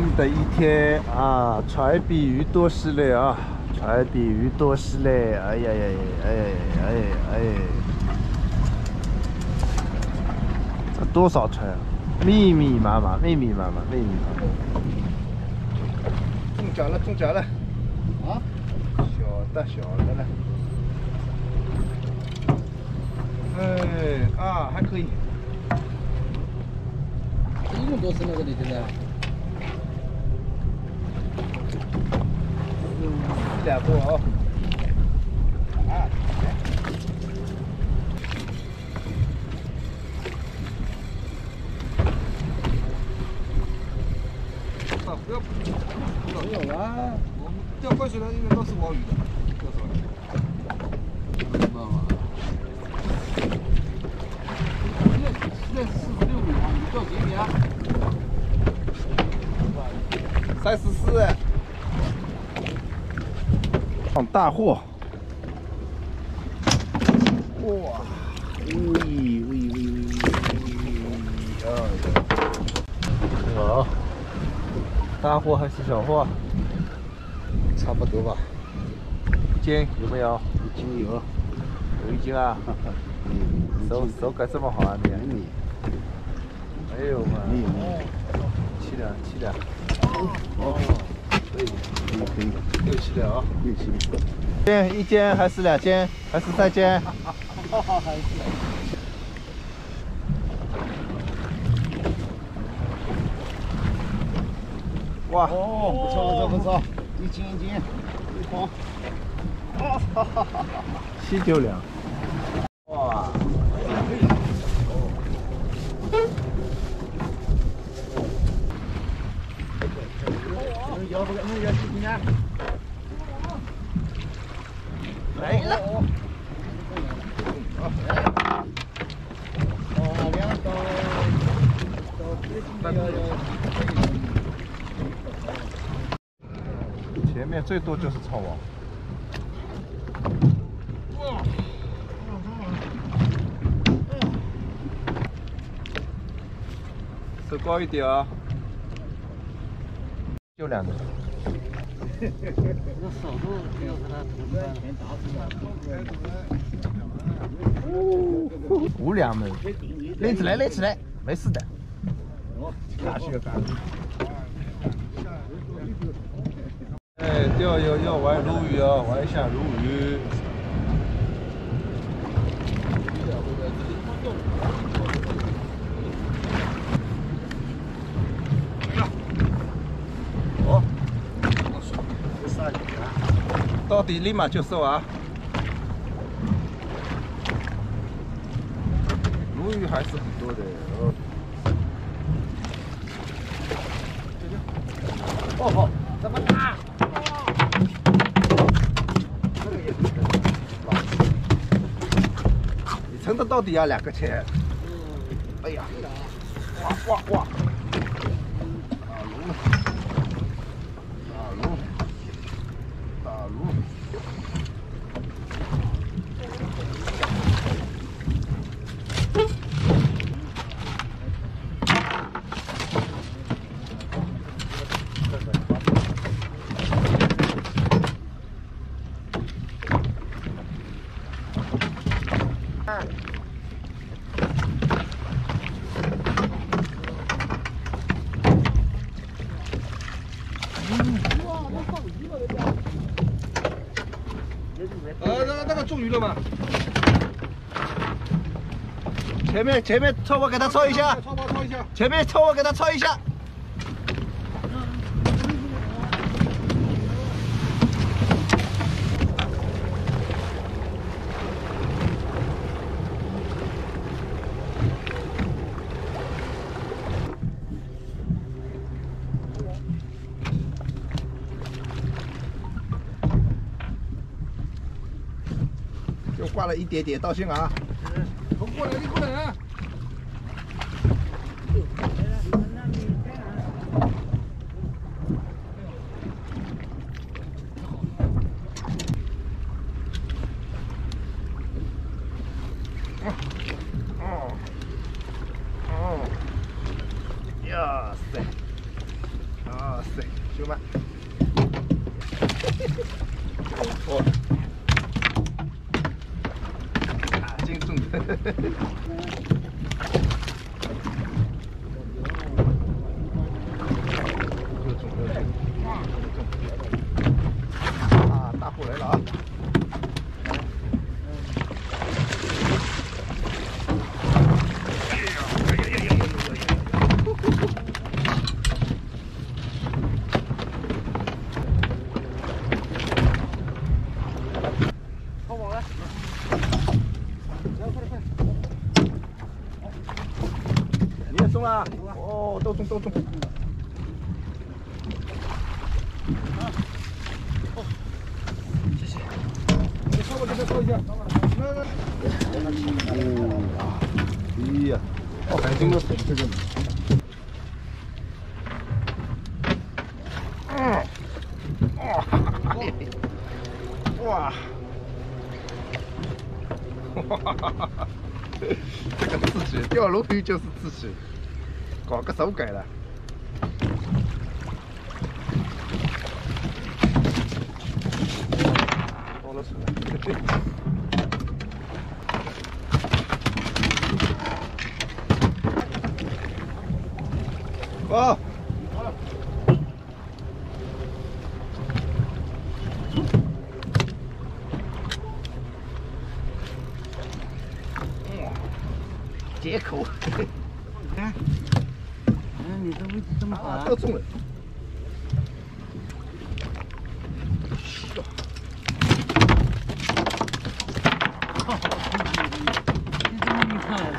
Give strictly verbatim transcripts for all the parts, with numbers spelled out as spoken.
的一天啊，船比鱼多时嘞啊，船比鱼多时嘞，哎呀呀呀，哎呀哎呀哎呀，这多少船啊？密密麻麻，密密麻麻，密密麻麻。中奖了，中奖了！啊，小的小的了。哎啊，还可以。 一共多深了？这里现在？ 一两多哦。啊。啊，不要。没有啦，我们钓怪水的应该都是网鱼的，钓上来。知道吗？现在四十六米网鱼钓几米啊？三十四。放大货。哇！喂喂喂喂喂！哎呀！好。大货还是小货？差不多吧。一斤有没有？ 一斤有， 有一斤啊。嗯，手手感这么好啊你？你。没有嘛？没有没有。七两七两。哦。可以可以可以。六七两啊。六七两。斤一斤还是两斤还是三斤？还是。哇，哦，不错不错不错，一斤一斤，一筐，哦，哈哈哈，七九两，哇，要不能要几斤啊？没了，哦，两到到六斤要。前面最多就是抄网。哇！手高一点啊！就两个。这手都没有跟他全打死了。五两没，拎起来，拎起来，没事的。下去干。哎，钓要要玩鲈鱼啊，玩一下鲈鱼。哦，到底立马就收啊！鲈鱼还是很多的哦。哦好，这么大！你称得到底要两个钱。哎呀，哇哇哇！大龙，大龙，大龙。呃，那个那个中鱼了吗？前面前面凑合给他抄一下，抄抄一下。前面凑合给他抄一下。就挂了一点点，道歉啊！我过来，你过来啊！哦哦，呀塞！啊哇塞，兄弟们，哦，啊，精准的。又中又中，又中。啊，大货来了啊！ 你也中了？哦，都中都中。啊，哦，谢谢。你稍微给他收一下。来来。哦啊，哎呀，哦，还真的这个。嗯。哇。哇哈哈哈哈！这个刺激，钓鲈鱼就是刺激，搞个手改了。多了出来。哦。解口， 看，嗯，你这位置这么好啊， 都中了。 你这么厉害，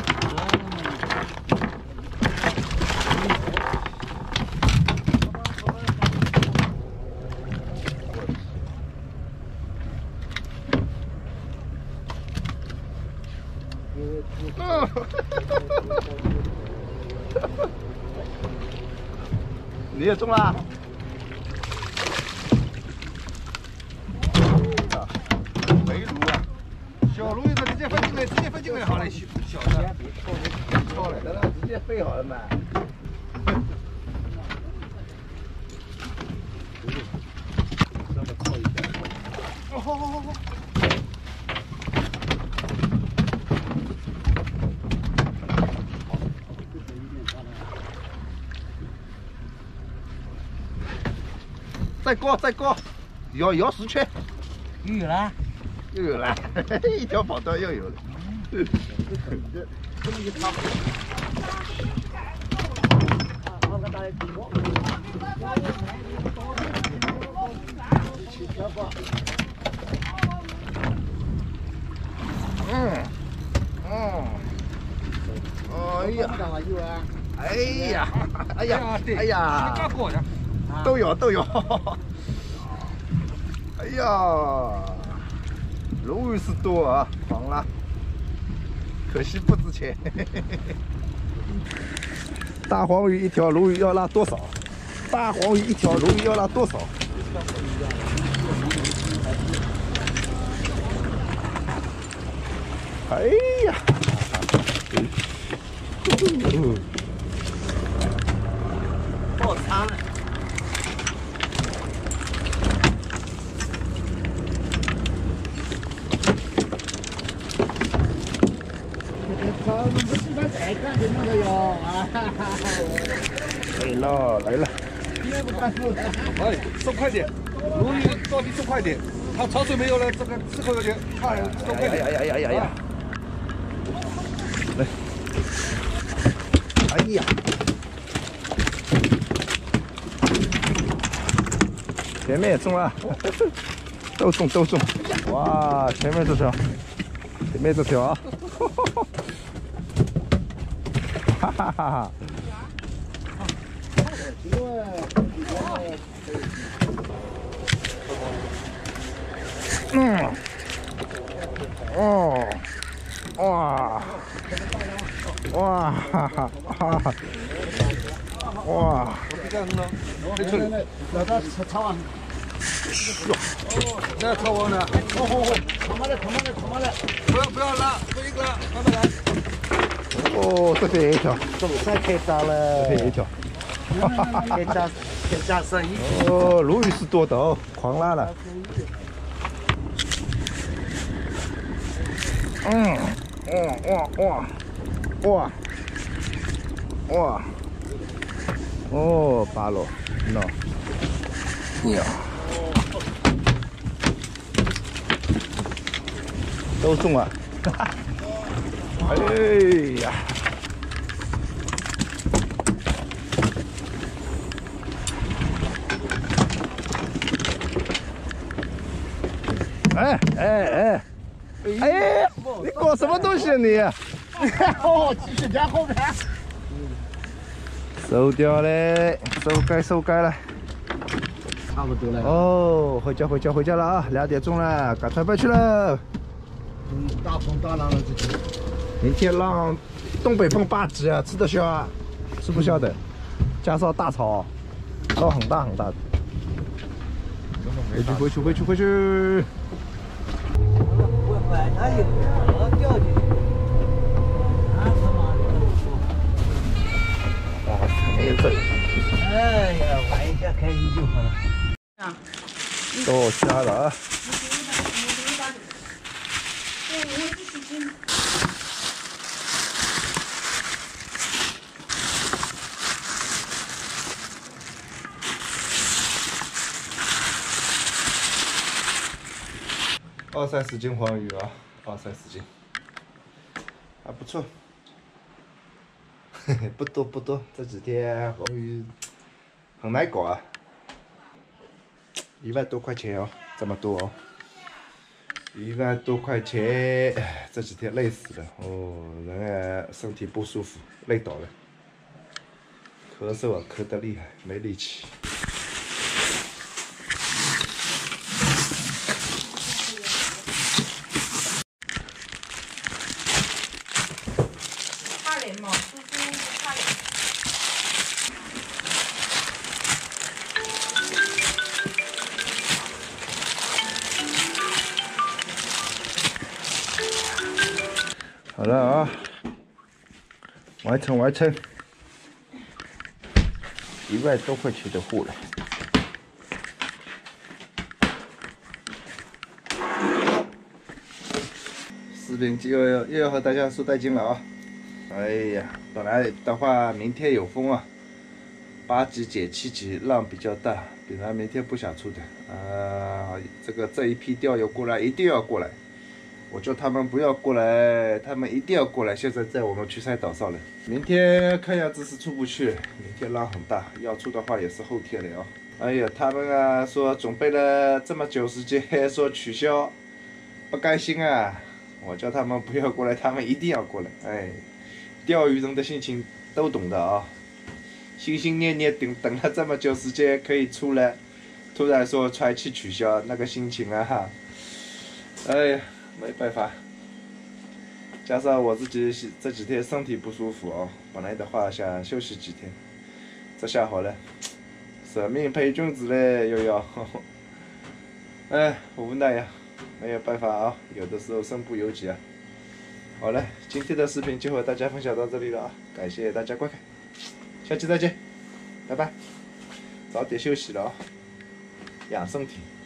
啊！你也中了？啊，没鲈啊，小鲈子直接飞进来，直接飞进来好了，小小的，超了，等等，直接飞好了嘛。稍微靠一下。哦，好好好好。 再高再高，摇摇十圈， 又有了， 又有了，一条跑道又有了。这这么一长。嗯嗯，哎呀，哎呀，哎呀，哎呀。 都有都有，哎呀，鲈鱼是多啊，黄了，可惜不值钱。大黄鱼一条，鲈鱼要拉多少？大黄鱼一条，鲈鱼要拉多少？哎呀！爆仓了！ 来了来了！ 哎，送快点，鲈鱼到底送快点，它潮水没有了，这个吃口有点快，送快点！ 哎呀呀呀呀呀！来，哎呀，前面也中了，都中都中！哇，前面这条，前面这条啊！哈哈哈哈！ 嗯，哦，哇，哇，哈哈哈哈，哇， 老大炒完， 那炒完了， 好好好，炒慢点，炒慢点，炒慢点， 不要不要拉，这一个慢慢来。 哦，这边一条， 总算开张了， 这边一条， 开张。 加生意。 哦，鲈鱼是多的哦，狂拉了。嗯，哇哇哇哇哇！哦，八罗，喏，呀，都中了，哈哈！哎呀！ 哎哎哎哎！你搞什么东西啊你？ 哦，继续加后面。 收掉嘞，收该收该了。 差不多了。 哦，回家回家回家了啊！两点钟了，赶船班去了。 嗯，大风大浪了这天。 明天浪，东北风八级啊，吃得消啊？吃不消的，加上大潮，浪很大很大的。回去回去回去回去。 我晚上有河掉进去，啊他妈的！ 哇塞，那个震！ 哎呀，玩一下开心就好了。啊， 都下了啊！二三十斤黄鱼啊，二三十斤，还不错。嘿嘿，不多不多，这几天黄鱼很难搞啊，一万多块钱哦，这么多哦，一万多块钱，这几天累死了哦，人啊身体不舒服，累倒了，咳嗽啊咳得厉害，没力气。 好了啊，完成完成，一万多块钱的货了。视频就要又要和大家说再见了啊！哎呀，本来的话明天有风啊，八级减七级，浪比较大，本来明天不想出的啊。这个这一批钓友过来一定要过来。 我叫他们不要过来，他们一定要过来。现在在我们曲山岛上了，明天看样子是出不去，明天浪很大，要出的话也是后天了啊。哎呀，他们啊说准备了这么久时间，说取消，不甘心啊！我叫他们不要过来，他们一定要过来。哎，钓鱼人的心情都懂的啊，心心念念等等了这么久时间可以出来，突然说船期取消，那个心情啊哈，哎呀。 没办法，加上我自己这几天身体不舒服哦，本来的话想休息几天，这下好了，舍命陪君子嘞，又要，哎，无奈呀，没有办法啊，有的时候身不由己啊。好了，今天的视频就和大家分享到这里了啊，感谢大家观看，下期再见，拜拜，早点休息了啊，养身体。